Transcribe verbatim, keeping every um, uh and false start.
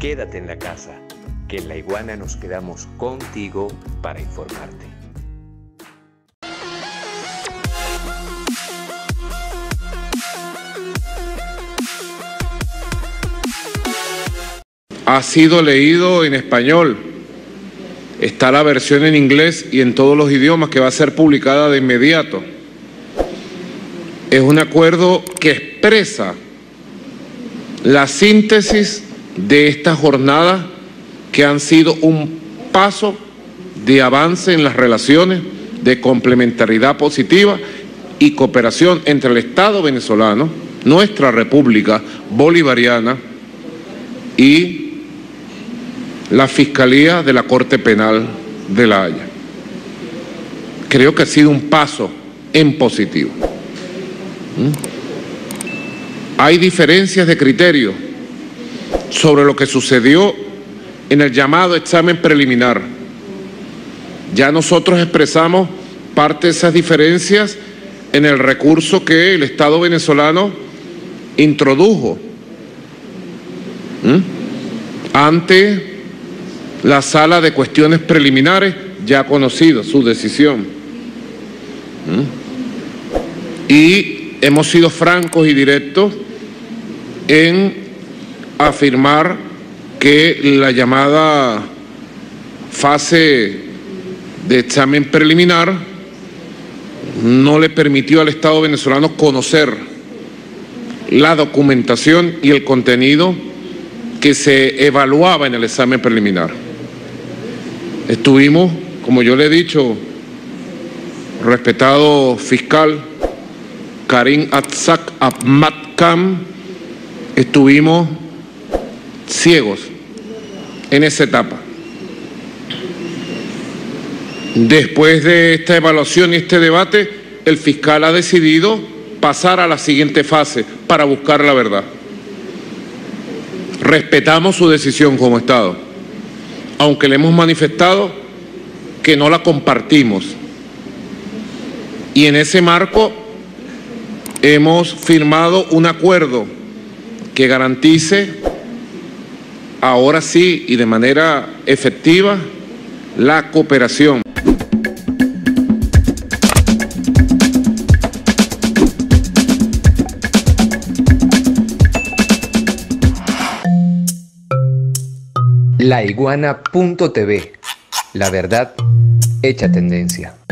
Quédate en la casa, que en La Iguana nos quedamos contigo para informarte. Ha sido leído en español. Está la versión en inglés y en todos los idiomas que va a ser publicada de inmediato. Es un acuerdo que expresa la síntesis de estas jornadas que han sido un paso de avance en las relaciones de complementariedad positiva y cooperación entre el Estado venezolano, nuestra República Bolivariana y la Fiscalía de la Corte Penal de La Haya. Creo que ha sido un paso en positivo. ¿Mm? Hay diferencias de criterio sobre lo que sucedió en el llamado examen preliminar. Ya nosotros expresamos parte de esas diferencias en el recurso que el Estado venezolano introdujo ¿Mm? ante la Sala de Cuestiones Preliminares, ya conocido su decisión. ¿Mm? Y hemos sido francos y directos en afirmar que la llamada fase de examen preliminar no le permitió al Estado venezolano conocer la documentación y el contenido que se evaluaba en el examen preliminar. Estuvimos, como yo le he dicho, respetado fiscal Karim Atzak Ahmad Khan, estuvimos ciegos en esa etapa. Después de esta evaluación y este debate, el fiscal ha decidido pasar a la siguiente fase para buscar la verdad. Respetamos su decisión como Estado, aunque le hemos manifestado que no la compartimos. Y en ese marco hemos firmado un acuerdo que garantice, ahora sí y de manera efectiva, la cooperación. La Iguana punto T V, la verdad hecha tendencia.